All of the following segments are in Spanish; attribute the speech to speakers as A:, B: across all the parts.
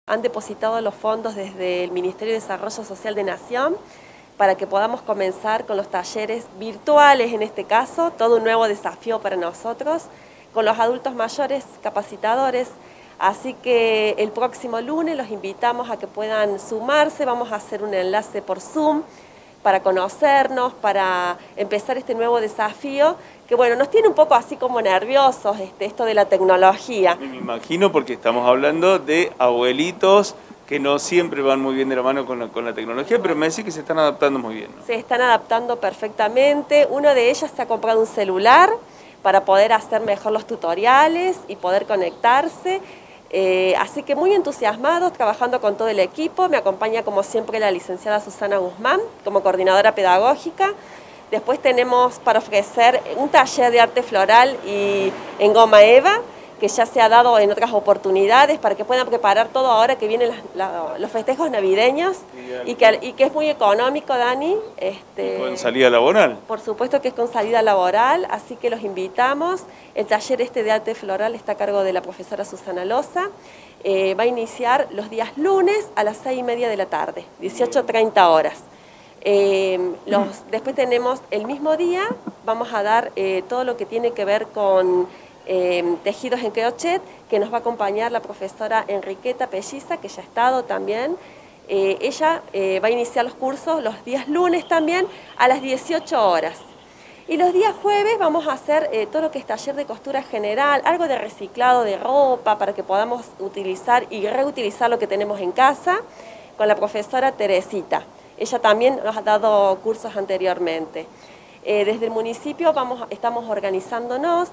A: Han depositado los fondos desde el Ministerio de Desarrollo Social de Nación para que podamos comenzar con los talleres virtuales, en este caso, todo un nuevo desafío para nosotros, con los adultos mayores capacitadores. Así que el próximo lunes los invitamos a que puedan sumarse, vamos a hacer un enlace por Zoom para conocernos, para empezar este nuevo desafío, que bueno, nos tiene un poco así como nerviosos esto de la tecnología.
B: Me imagino, porque estamos hablando de abuelitos que no siempre van muy bien de la mano con la tecnología, pero me decís que se están adaptando muy bien, ¿no?
A: Se están adaptando perfectamente. Una de ellas se ha comprado un celular para poder hacer mejor los tutoriales y poder conectarse. Así que muy entusiasmados, trabajando con todo el equipo. Me acompaña como siempre la licenciada Susana Guzmán como coordinadora pedagógica. Después tenemos para ofrecer un taller de arte floral y en goma eva, que ya se ha dado en otras oportunidades para que puedan preparar todo ahora que vienen los festejos navideños y que es muy económico, Dani.
B: ¿Y con salida laboral?
A: Por supuesto que es con salida laboral, así que los invitamos. El taller de arte floral está a cargo de la profesora Susana Loza. Va a iniciar los días lunes a las 6:30 de la tarde, 18:30 horas. Después tenemos el mismo día, vamos a dar todo lo que tiene que ver con tejidos en crochet, que nos va a acompañar la profesora Enriqueta Pelliza, que ya ha estado también. Ella va a iniciar los cursos los días lunes también a las 18 horas. Y los días jueves vamos a hacer todo lo que es taller de costura general, algo de reciclado de ropa para que podamos utilizar y reutilizar lo que tenemos en casa, con la profesora Teresita. Ella también nos ha dado cursos anteriormente. Desde el municipio estamos organizándonos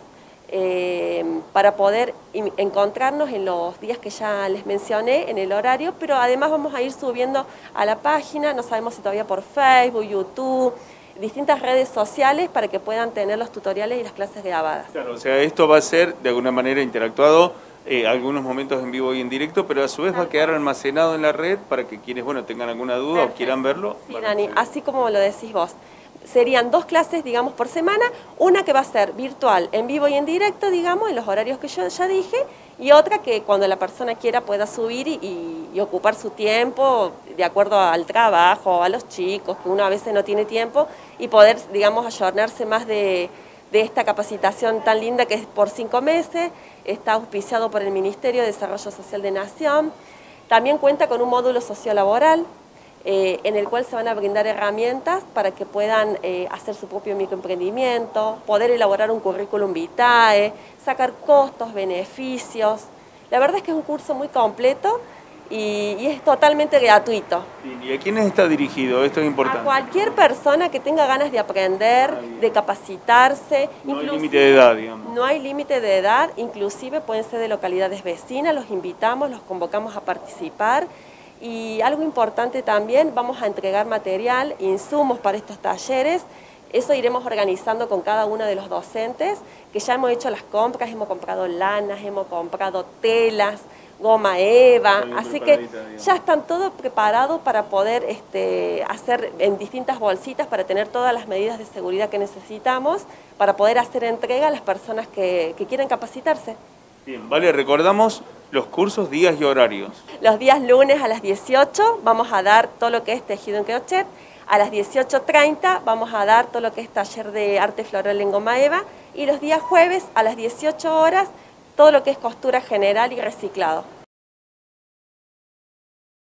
A: para poder encontrarnos en los días que ya les mencioné, en el horario, pero además vamos a ir subiendo a la página, no sabemos si todavía por Facebook, YouTube, distintas redes sociales para que puedan tener los tutoriales y las clases grabadas.
B: Claro, o sea, esto va a ser de alguna manera interactuado, algunos momentos en vivo y en directo, pero a su vez va a quedar almacenado en la red para que quienes tengan alguna duda o quieran verlo.
A: Sí, Dani, así como lo decís vos. Serían 2 clases, digamos, por semana, una que va a ser virtual, en vivo y en directo, digamos, en los horarios que yo ya dije, y otra que cuando la persona quiera pueda subir y ocupar su tiempo de acuerdo al trabajo, a los chicos, que uno a veces no tiene tiempo, y poder, digamos, ayornarse más de esta capacitación tan linda que es por 5 meses, está auspiciado por el Ministerio de Desarrollo Social de Nación. También cuenta con un módulo sociolaboral, en el cual se van a brindar herramientas para que puedan hacer su propio microemprendimiento, poder elaborar un currículum vitae, sacar costos, beneficios. La verdad es que es un curso muy completo y es totalmente gratuito.
B: ¿Y a quiénes está dirigido? Esto es importante.
A: A cualquier persona que tenga ganas de aprender, de capacitarse.
B: No hay límite de edad, digamos.
A: No hay límite de edad, inclusive pueden ser de localidades vecinas, los invitamos, los convocamos a participar. Y algo importante también, vamos a entregar material, insumos para estos talleres. Eso iremos organizando con cada uno de los docentes, que ya hemos hecho las compras, hemos comprado lanas, hemos comprado telas, goma eva, así que ya están todos preparados para poder hacer en distintas bolsitas para tener todas las medidas de seguridad que necesitamos para poder hacer entrega a las personas que quieren capacitarse.
B: Bien, vale, recordamos los cursos, días y horarios.
A: Los días lunes a las 18 vamos a dar todo lo que es tejido en crochet, a las 18:30 vamos a dar todo lo que es taller de arte floral en goma eva y los días jueves a las 18 horas todo lo que es costura general y reciclado.